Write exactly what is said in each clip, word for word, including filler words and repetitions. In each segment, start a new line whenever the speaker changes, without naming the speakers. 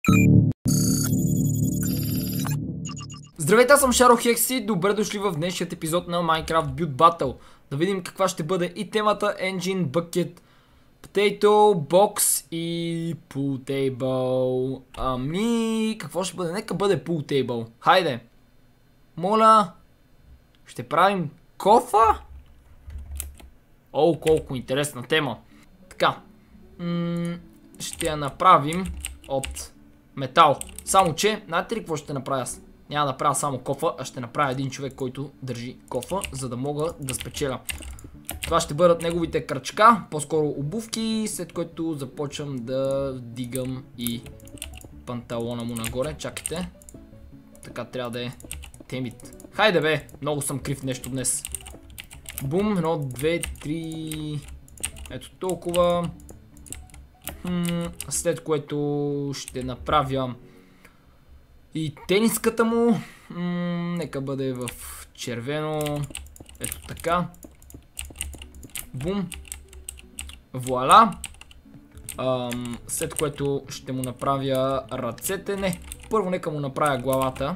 Здравейте, аз съм Шаро и добре дошли в днешният епизод на Minecraft Build Battle. Да видим каква ще бъде и темата Engine, Bucket, Potato, Box и Pool Table. Ами, какво ще бъде? Нека бъде Pool Table. Хайде! Моля! Ще правим кофа? О, колко интересна тема. Така. М ще я направим от метал. Само че, знаете ли какво ще направя аз? Няма да направя само кофа, а ще направя един човек, който държи кофа, за да мога да спечеля. Това ще бъдат неговите крачка, по-скоро обувки, след което започвам да вдигам и панталона му нагоре. Чакайте. Така трябва да е темит. Хайде бе, много съм крив нещо днес. Бум, едно, две, три... Ето толкова. Хм, след което ще направя и тениската му. М нека бъде в червено. Ето така. Бум. Вуаля. Ам, след което ще му направя ръцете. Не, първо нека му направя главата.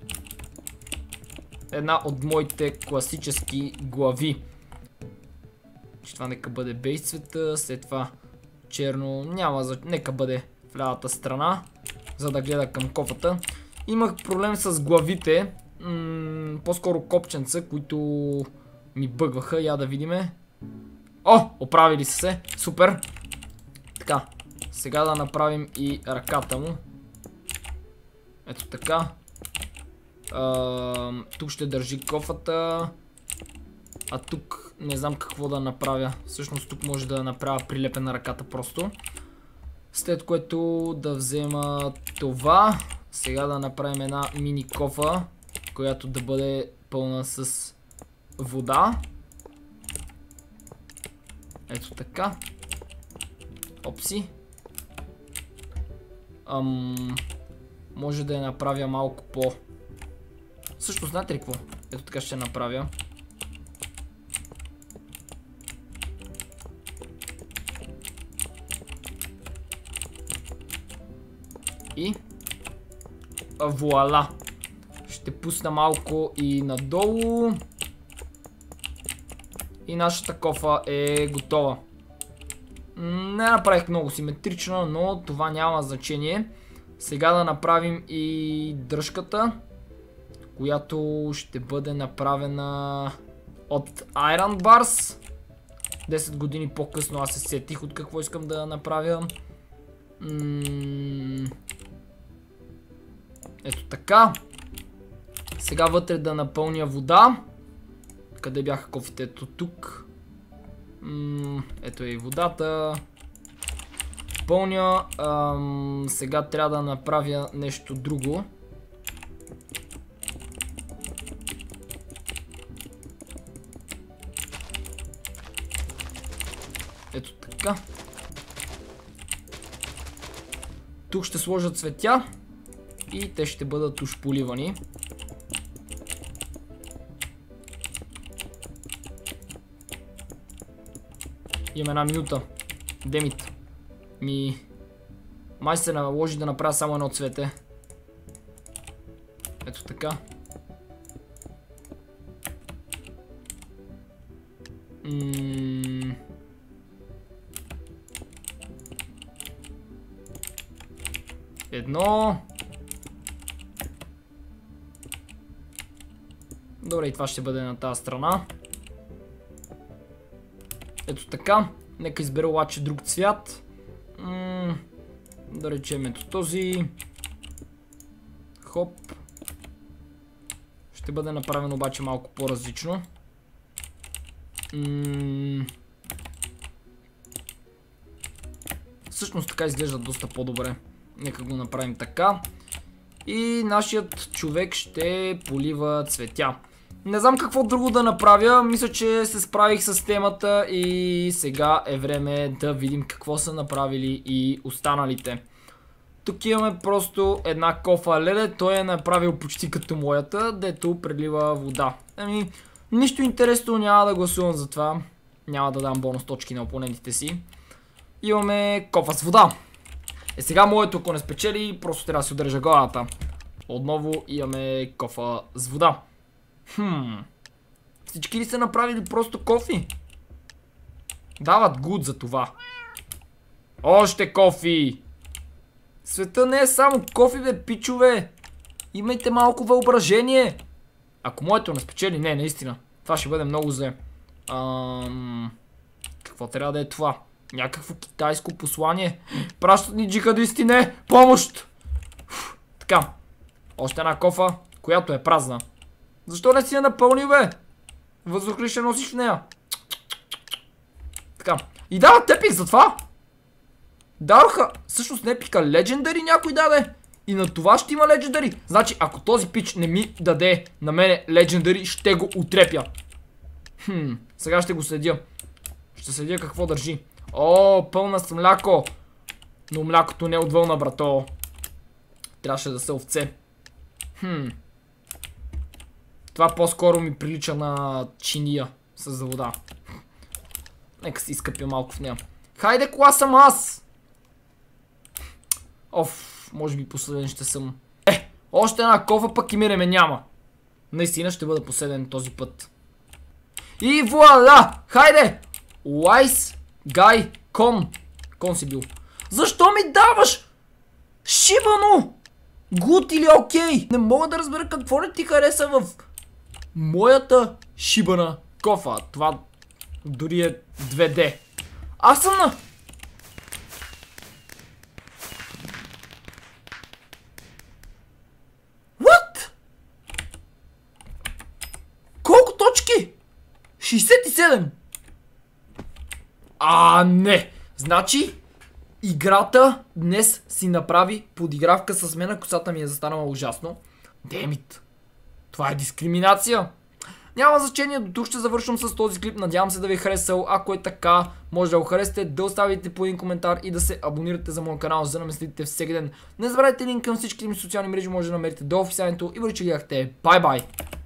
Една от моите класически глави. Това нека бъде бейс цвета. След това черно. Няма за... Нека бъде в лявата страна, за да гледа към кофата. Имах проблем с главите. По-скоро копченца, които ми бъгваха. Я да видиме. О, оправили са се. Супер. Така. Сега да направим и ръката му. Ето така. А, тук ще държи кофата. А тук не знам какво да направя. Всъщност тук може да направя прилепен на ръката просто. След което да взема това. Сега да направим една мини кофа, която да бъде пълна с вода. Ето така. Опси. Ам, може да я направя малко по... Също знаете ли какво? Ето така ще направя. И вуаля. Ще пусна малко и надолу. И нашата кофа е готова. Не направих много симетрично, но това няма значение. Сега да направим и дръжката, която ще бъде направена от Iron Bars. десет години по-късно аз се сетих от какво искам да направя. М Ето така. Сега вътре да напълня вода. Къде бяха кофите? Ето тук. М ето е и водата. Пълня. Ам, сега трябва да направя нещо друго. Ето така. Тук ще сложа цветя. И те ще бъдат уж поливани. Имам една минута. Демит. Ми... Май се наложи да направя само едно цвете. Ето така. М Едно... Добре, и това ще бъде на тази страна. Ето така. Нека избера обаче друг цвят. М да речем ето този. Хоп. Ще бъде направено обаче малко по-различно. Всъщност така изглежда доста по-добре. Нека го направим така. И нашият човек ще полива цветя. Не знам какво друго да направя. Мисля, че се справих с темата и сега е време да видим какво са направили и останалите. Тук имаме просто една кофа леде. Той е направил почти като моята, дето прелива вода. Ами, нищо интересно, няма да гласувам за това. Няма да дам бонус точки на опонентите си. Имаме кофа с вода. Е, сега моето, ако не спечели, просто трябва да си отрежа главата. Отново имаме кофа с вода. Хм. Всички ли са направили просто кофи? Дават гуд за това. Още кофи! Света не е само кофи, бе, пичове. Имайте малко въображение. Ако моето не спечели, не, наистина. Това ще бъде много зле. Ам... Какво трябва да е това? Някакво китайско послание. Пращат ни джихадисти, не! Помощ! Фу, така. Още една кофа, която е празна. Защо не си я напълни, бе? Въздух ли ще носиш в нея? Така. И дават тепик за това? Дароха, всъщност не пика Legendary някой даде. И на това ще има Legendary. Значи, ако този пич не ми даде на мене Legendary, ще го утрепя. Хм, сега ще го следя. Ще следя какво държи. О, пълна с мляко. Но млякото не е от вълна, брато. Трябваше да са овце. Хм. Това по-скоро ми прилича на чиния с вода. Нека си изкъпя малко в нея. Хайде, кола съм аз! Оф, може би последен ще съм. Е, още една кофа, пък и миреме няма. Наистина ще бъда последен този път. И вуаля! Хайде! Wise guy con. Кон си бил. Защо ми даваш? Шибано! Гуд или окей? Не мога да разбера какво не ти хареса в моята шибана кофа. Това дори е две де. Аз съм на... What? Колко точки? шейсет и седем. А, не. Значи, играта днес си направи подигравка с мен, а косата ми е застанала ужасно. Демит. Това е дискриминация. Няма значение, до тук ще завършвам с този клип. Надявам се да ви е харесал. Ако е така, може да го харесате, да оставите по един коментар и да се абонирате за моят канал, за да ме следите всеки ден. Не забравяйте линк към всичките ми социални мрежи, може да намерите до описанието и бъде, че гледахте. Бай-бай!